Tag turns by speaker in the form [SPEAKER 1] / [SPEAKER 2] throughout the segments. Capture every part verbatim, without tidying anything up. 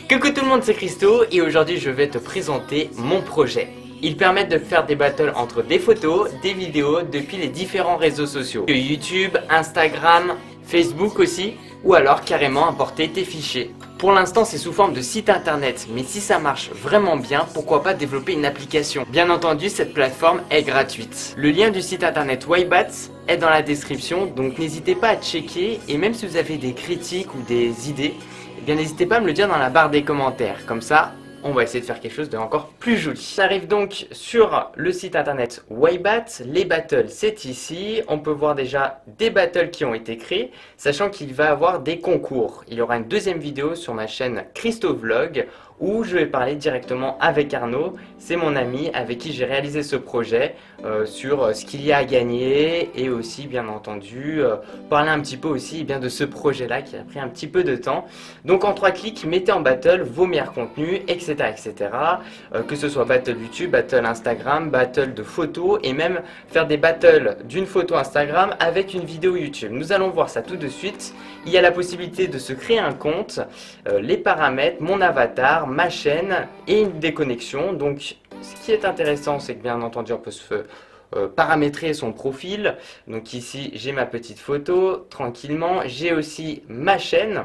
[SPEAKER 1] Coucou tout le monde, c'est Christo et aujourd'hui je vais te présenter mon projet. Ils permettent de faire des battles entre des photos, des vidéos depuis les différents réseaux sociaux. YouTube, Instagram, Facebook aussi, ou alors carrément importer tes fichiers. Pour l'instant c'est sous forme de site internet, mais si ça marche vraiment bien, pourquoi pas développer une application. Bien entendu cette plateforme est gratuite. Le lien du site internet Wybats est dans la description, donc n'hésitez pas à checker et même si vous avez des critiques ou des idées, eh bien n'hésitez pas à me le dire dans la barre des commentaires, comme ça on va essayer de faire quelque chose de encore plus joli. Ça arrive donc sur le site internet Wybats, les battles c'est ici, on peut voir déjà des battles qui ont été créés, sachant qu'il va y avoir des concours. Il y aura une deuxième vidéo sur ma chaîne Christo Vlog où je vais parler directement avec Arnaud, c'est mon ami avec qui j'ai réalisé ce projet, euh, sur ce qu'il y a à gagner et aussi bien entendu euh, parler un petit peu aussi eh bien, de ce projet là qui a pris un petit peu de temps. Donc en trois clics, mettez en battle vos meilleurs contenus, et cetera et cetera. Euh, que ce soit battle YouTube, battle Instagram, battle de photos et même faire des battles d'une photo Instagram avec une vidéo YouTube. Nous allons voir ça tout de suite. Il y a la possibilité de se créer un compte, euh, les paramètres, mon avatar, ma chaîne et une déconnexion. Donc ce qui est intéressant c'est que bien entendu on peut se euh, paramétrer son profil. Donc ici j'ai ma petite photo tranquillement, j'ai aussi ma chaîne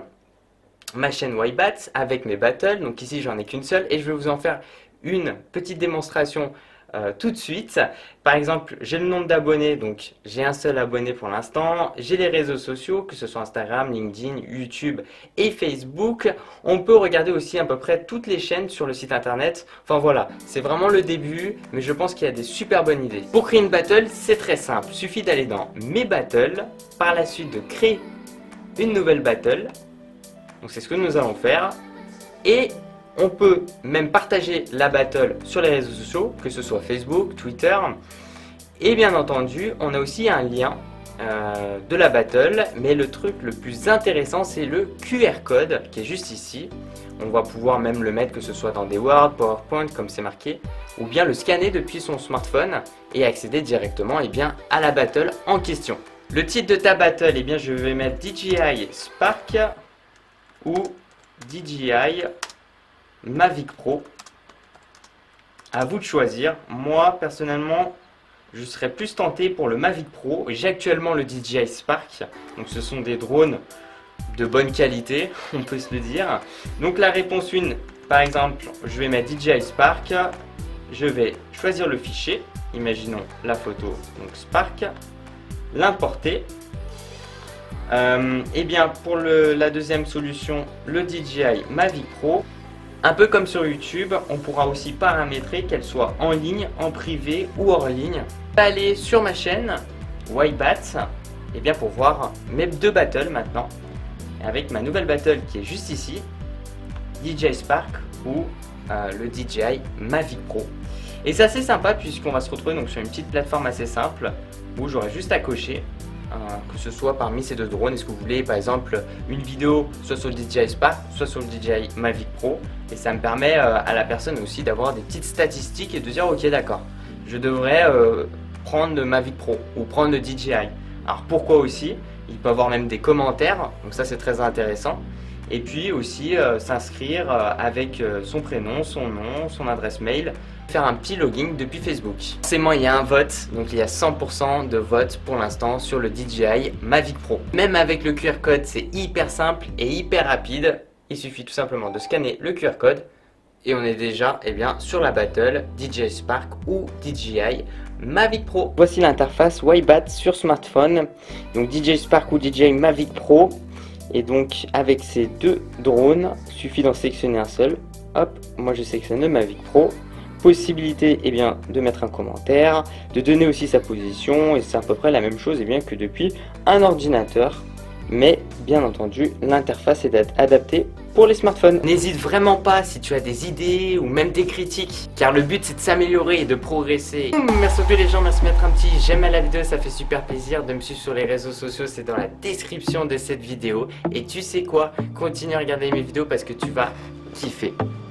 [SPEAKER 1] ma chaîne Wybats avec mes battles. Donc ici j'en ai qu'une seule et je vais vous en faire une petite démonstration Euh, tout de suite. Par exemple, j'ai le nombre d'abonnés, donc j'ai un seul abonné pour l'instant. J'ai les réseaux sociaux, que ce soit Instagram, LinkedIn, YouTube et Facebook. On peut regarder aussi à peu près toutes les chaînes sur le site internet. Enfin voilà, c'est vraiment le début, mais je pense qu'il y a des super bonnes idées. Pour créer une battle, c'est très simple. Il suffit d'aller dans mes battles, par la suite de créer une nouvelle battle. Donc c'est ce que nous allons faire. Et on peut même partager la battle sur les réseaux sociaux, que ce soit Facebook, Twitter. Et bien entendu, on a aussi un lien euh, de la battle. Mais le truc le plus intéressant, c'est le Q R code qui est juste ici. On va pouvoir même le mettre, que ce soit dans des Word, PowerPoint, comme c'est marqué. Ou bien le scanner depuis son smartphone et accéder directement eh bien, à la battle en question. Le titre de ta battle, eh bien, je vais mettre D J I Spark ou D J I Mavic Pro, à vous de choisir. Moi personnellement je serais plus tenté pour le Mavic Pro. J'ai actuellement le D J I Spark, donc ce sont des drones de bonne qualité on peut se le dire. Donc la réponse un, par exemple je vais mettre D J I Spark, je vais choisir le fichier, imaginons la photo, donc Spark, l'importer. Euh, et bien pour le, la deuxième solution, le D J I Mavic Pro. Un peu comme sur YouTube, on pourra aussi paramétrer qu'elle soit en ligne, en privé ou hors ligne. Je vais aller sur ma chaîne Wybats et bien pour voir mes deux battles maintenant. Avec ma nouvelle battle qui est juste ici, D J I Spark ou euh, le D J I Mavic Pro. Et c'est assez sympa puisqu'on va se retrouver donc sur une petite plateforme assez simple où j'aurai juste à cocher. Que ce soit parmi ces deux drones, est-ce que vous voulez par exemple une vidéo soit sur le D J I Spark, soit sur le D J I Mavic Pro, et ça me permet euh, à la personne aussi d'avoir des petites statistiques et de dire ok d'accord, je devrais euh, prendre le Mavic Pro ou prendre le D J I. Alors pourquoi aussi, il peut avoir même des commentaires, donc ça c'est très intéressant. Et puis aussi euh, s'inscrire euh, avec euh, son prénom, son nom, son adresse mail, faire un petit login depuis Facebook. Forcément il y a un vote, donc il y a cent pour cent de vote pour l'instant sur le D J I Mavic Pro. Même avec le Q R code c'est hyper simple et hyper rapide. Il suffit tout simplement de scanner le Q R code et on est déjà eh bien, sur la battle D J I Spark ou D J I Mavic Pro. Voici l'interface Wybats sur smartphone, donc D J I Spark ou D J I Mavic Pro. Et donc avec ces deux drones, il suffit d'en sélectionner un seul. Hop, moi je sélectionne le Mavic Pro. Possibilité eh bien, de mettre un commentaire, de donner aussi sa position, et c'est à peu près la même chose eh bien, que depuis un ordinateur. Mais bien entendu, l'interface est adaptée pour les smartphones. N'hésite vraiment pas si tu as des idées ou même des critiques, car le but c'est de s'améliorer et de progresser. Merci beaucoup les gens, merci de mettre un petit j'aime à la vidéo, ça fait super plaisir. De me suivre sur les réseaux sociaux, c'est dans la description de cette vidéo. Et tu sais quoi, continue à regarder mes vidéos parce que tu vas kiffer.